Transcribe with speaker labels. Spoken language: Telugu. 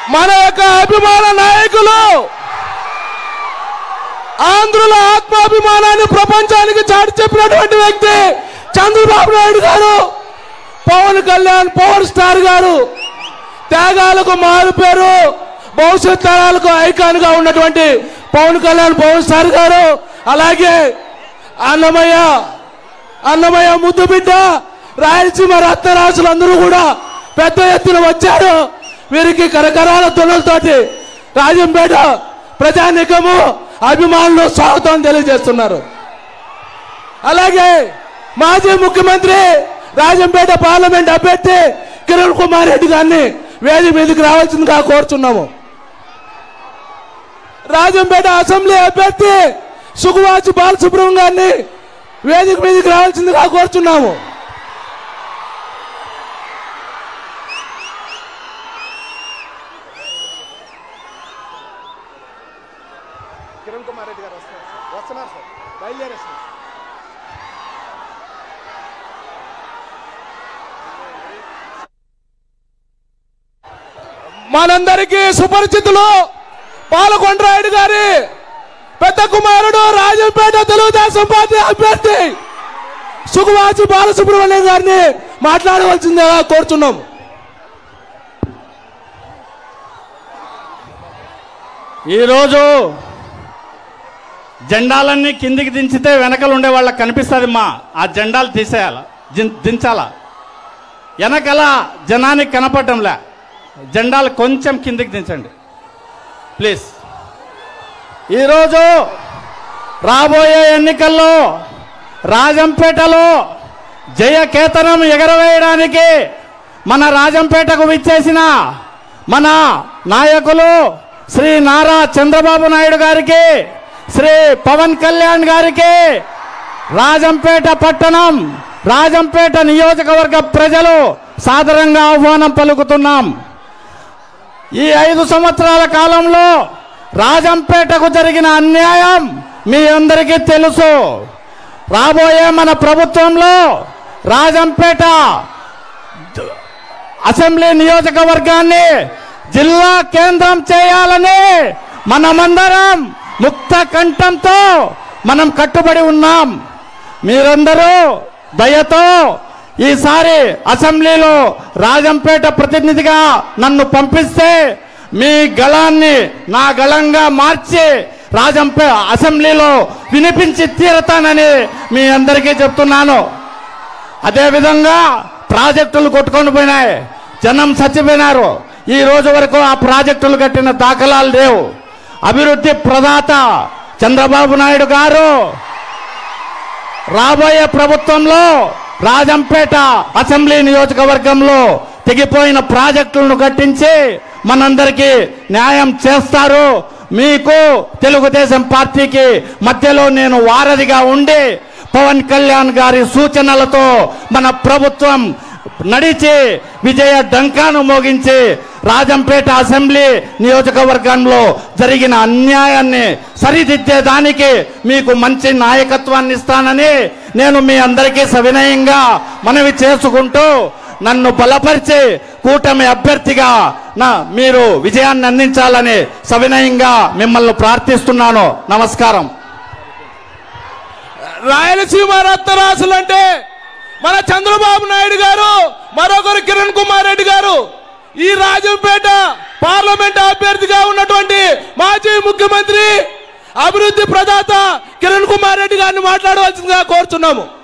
Speaker 1: మన యొక్క అభిమాన నాయకులు, ఆంధ్రుల ఆత్మాభిమానాన్ని ప్రపంచానికి చాటి చెప్పినటువంటి వ్యక్తి చంద్రబాబు నాయుడు గారు. పవన్ కళ్యాణ్ పవర్ స్టార్ గారు త్యాగాలకు మారుపేరు, భవిష్యత్ తరాలకు ఐకాన్ గా ఉన్నటువంటి పవన్ కళ్యాణ్ పవన్ స్టార్ గారు. అలాగే అన్నమయ్య ముద్దు బిడ్డ రాయలసీమ రత్నరాజులందరూ కూడా పెద్ద ఎత్తున వచ్చారు. వీరికి కరకరాల ధ్వనులతోటి రాజంపేట ప్రజానికము అభిమానులు స్వాగతం తెలియజేస్తున్నారు. అలాగే మాజీ ముఖ్యమంత్రి రాజంపేట పార్లమెంట్ అభ్యర్థి కిరణ్ కుమార్ రెడ్డి గారిని వేదిక మీదకి రావాల్సిందిగా కోరుచున్నాము. రాజంపేట అసెంబ్లీ అభ్యర్థి సుగువాచి బాలసుబ్రహ్మణ్యం గారిని వేదిక మీదకి రావాల్సిందిగా కోరుచున్నాము. కిరణ్ కుమార్ రెడ్డి గారు వస్తున్నారు సార్, బయలుదేరేస్తున్నారు. మనందరికీ సుపరిచితులు పాలకొండరాయుడు గారి పెద్ద కుమారుడు రాజంపేట తెలుగుదేశం పార్టీ అభ్యర్థి సుగువాచి బాలసుబ్రహ్మణ్యం గారిని మాట్లాడవలసిందిగా కోరుచున్నాం.
Speaker 2: ఈరోజు జెండాలన్నీ కిందికి దించితే వెనకలు ఉండే వాళ్ళకి కనిపిస్తుంది. ఆ జెండాలు తీసేయాల, దించాల. వెనకల జనానికి కనపడటంలే. జెండాలు కొంచెం కిందికి దించండి ప్లీజ్. ఈరోజు రాబోయే ఎన్నికల్లో రాజంపేటలో జయకేతనం ఎగరవేయడానికి మన రాజంపేటకు విచ్చేసిన మన నాయకులు శ్రీ నారా చంద్రబాబు నాయుడు గారికి, శ్రీ పవన్ కళ్యాణ్ గారికి రాజంపేట పట్టణం, రాజంపేట నియోజకవర్గ ప్రజలు సాదరంగా ఆహ్వానం పలుకుతున్నాం. ఈ 5 సంవత్సరాల కాలంలో రాజంపేటకు జరిగిన అన్యాయం మీ అందరికీ తెలుసు. రాబోయే మన ప్రభుత్వంలో రాజంపేట అసెంబ్లీ నియోజకవర్గాన్ని జిల్లా కేంద్రం చేయాలని మనమందరం ముక్త కంఠంతో మనం కట్టుబడి ఉన్నాం. మీరందరూ దయతో ఈసారి అసెంబ్లీలో రాజంపేట ప్రతినిధిగా నన్ను పంపిస్తే మీ గళాన్ని నా గళంగా మార్చి రాజంపేట అసెంబ్లీలో వినిపించి తీరతానని మీ అందరికీ చెప్తున్నాను. అదేవిధంగా ప్రాజెక్టులు కొట్టుకొని పోయినాయి, జనం చచ్చిపోయినారు. ఈ రోజు వరకు ఆ ప్రాజెక్టులు కట్టిన దాఖలాలు లేవు. అభివృద్ధి ప్రదాత చంద్రబాబు నాయుడు గారు రాబోయే ప్రభుత్వంలో రాజంపేట అసెంబ్లీ నియోజకవర్గంలో తెగిపోయిన ప్రాజెక్టులను కట్టించి మనందరికీ న్యాయం చేస్తారు. మీకు తెలుగుదేశం పార్టీకి మధ్యలో నేను వారధిగా ఉండి పవన్ కళ్యాణ్ గారి సూచనలతో మన ప్రభుత్వం నడిచి విజయ డంకాను మోగించి రాజంపేట అసెంబ్లీ నియోజకవర్గంలో జరిగిన అన్యాయాన్ని సరిదిద్దేదానికి మీకు మంచి నాయకత్వాన్ని ఇస్తానని నేను మీ అందరికీ సవినయంగా మనవి చేసుకుంటూ నన్ను బలపరిచి కూటమి అభ్యర్థిగా మీరు విజయాన్ని అందించాలని సవినయంగా మిమ్మల్ని ప్రార్థిస్తున్నాను. నమస్కారం.
Speaker 1: రాయలసీమ రత్నరాసులంటే మన చంద్రబాబు నాయుడు గారు, మరొకరు కిరణ్ కుమార్ రెడ్డి గారు. ఈ రాజంపేట పార్లమెంట్ అభ్యర్థిగా ఉన్నటువంటి మాజీ ముఖ్యమంత్రి అభివృద్ధి ప్రదాత కిరణ్ కుమార్ రెడ్డి గారిని మాట్లాడవలసిందిగా కోరుతున్నాము.